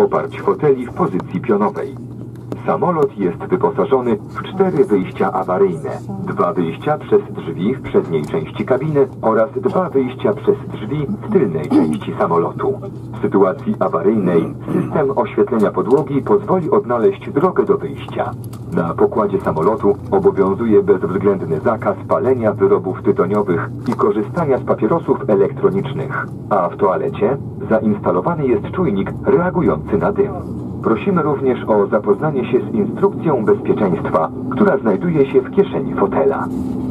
oparć foteli w pozycji pionowej. Samolot jest wyposażony w 4 wyjścia awaryjne, 2 wyjścia przez drzwi w przedniej części kabiny oraz 2 wyjścia przez drzwi w tylnej części samolotu. W sytuacji awaryjnej system oświetlenia podłogi pozwoli odnaleźć drogę do wyjścia. Na pokładzie samolotu obowiązuje bezwzględny zakaz palenia wyrobów tytoniowych i korzystania z papierosów elektronicznych, a w toalecie zainstalowany jest czujnik reagujący na dym. Prosimy również o zapoznanie się z instrukcją bezpieczeństwa, która znajduje się w kieszeni fotela.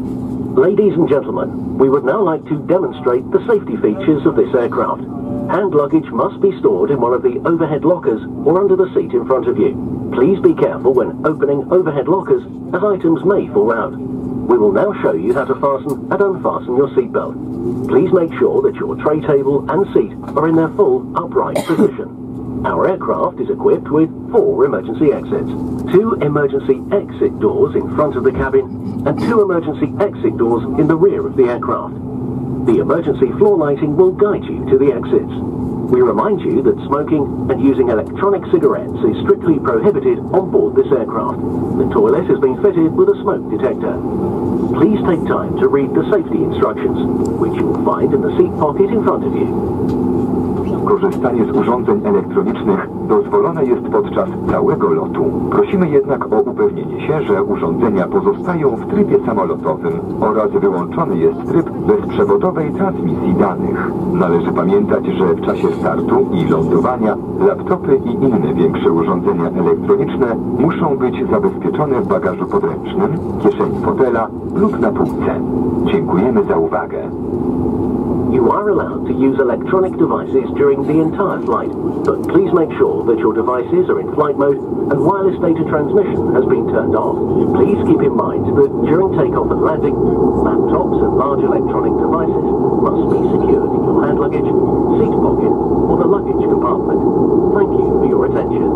Ladies and gentlemen, we would now like to demonstrate the safety features of this aircraft. Hand luggage must be stored in one of the overhead lockers or under the seat in front of you. Please be careful when opening overhead lockers, as items may fall out. We will now show you how to fasten and unfasten your seatbelt. Please make sure that your tray table and seat are in their full upright position. Our aircraft is equipped with 4 emergency exits, 2 emergency exit doors in front of the cabin and 2 emergency exit doors in the rear of the aircraft. The emergency floor lighting will guide you to the exits. We remind you that smoking and using electronic cigarettes is strictly prohibited on board this aircraft. The toilet has been fitted with a smoke detector. Please take time to read the safety instructions, which you will find in the seat pocket in front of you. Korzystanie z urządzeń elektronicznych dozwolone jest podczas całego lotu. Prosimy jednak o upewnienie się, że urządzenia pozostają w trybie samolotowym oraz wyłączony jest tryb bezprzewodowej transmisji danych. Należy pamiętać, że w czasie startu i lądowania laptopy i inne większe urządzenia elektroniczne muszą być zabezpieczone w bagażu podręcznym, kieszeni fotela lub na półce. Dziękujemy za uwagę. You are allowed to use electronic devices during the entire flight, but please make sure that your devices are in flight mode and wireless data transmission has been turned off. Please keep in mind that during takeoff and landing, laptops and large electronic devices must be secured in your hand luggage, seat pocket, or the luggage compartment. Thank you for your attention.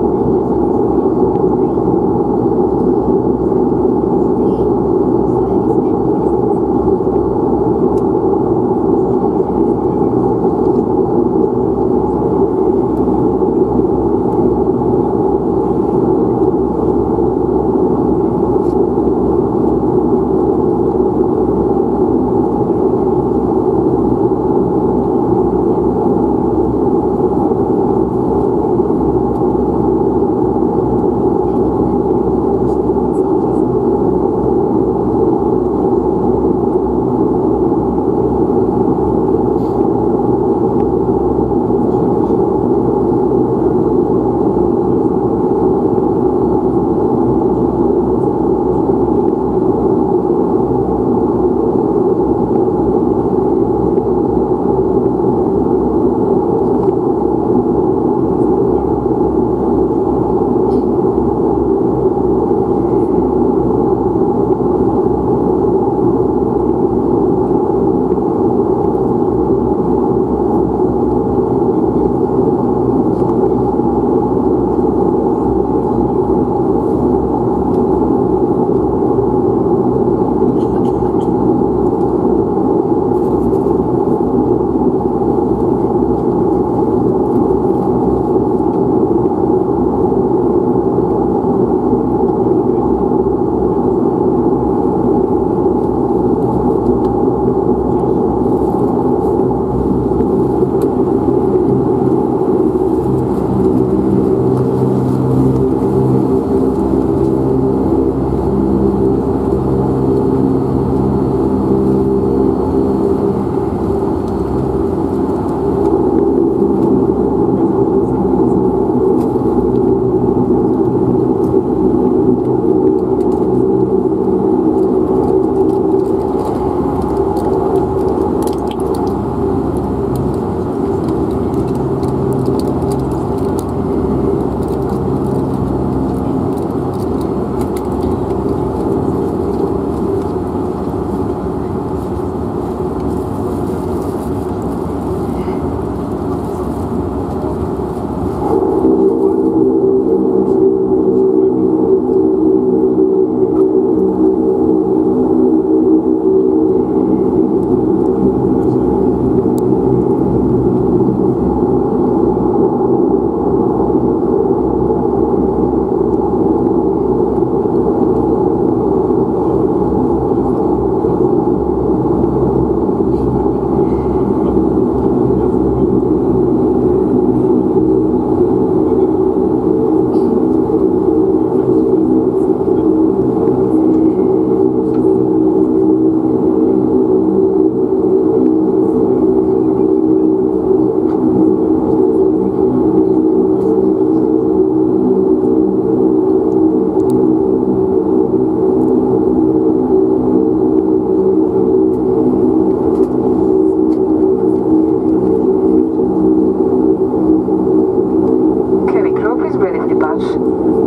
jest wiele w patrz.